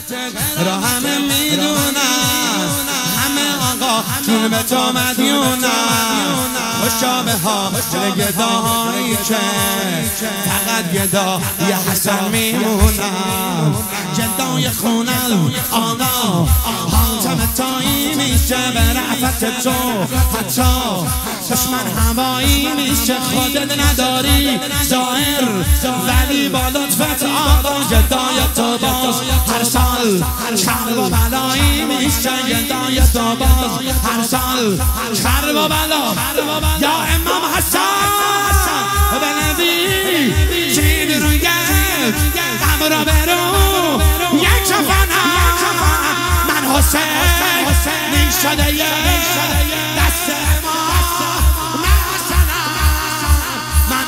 را همه میدونن، همه آقا چون به تو مدیونن. خوشا ها گداهایی که فقط گدا یه حسن میمونن. گدای خونم آقا حاتم تایی میشه به رأفت تو، حتی دشمن هوایی میشه. خودت نداری ظاهر ولی با لطفت آقا گدای تو باز هر سال شر و بلایی میشه. گدای تو باز هر سال شر و بلا. یا امام حسن بنوی چین روی قبر برو یک کفنم من حسین شده یه دست ما من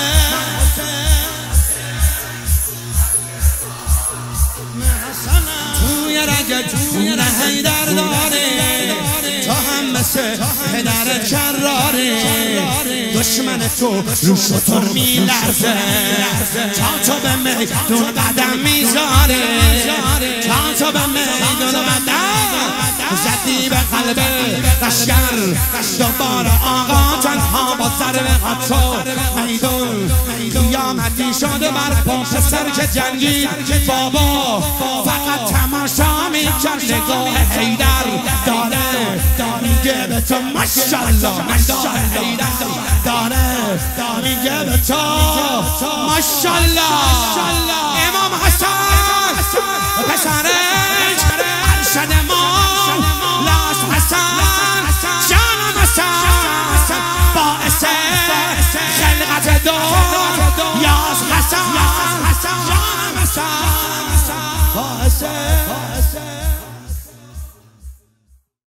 حسین توی رگت خون حیدر داره، تو هم مثل پدر کراره. دشمن تو رو شطور میلرزه تا تو به میدون قدم میذاره، تا تو به میدون قدم زدی به قلب لشکر. دوباره آقا تنها با سر تو میدون قیامتی شده بر پشت سر که جنگید. بابا فقط تماشا میکرد، نگاه حیدر داره میگه به تو ماشاءالله. نگاه حیدر داره میگه به تو ماشاءالله. امام حسن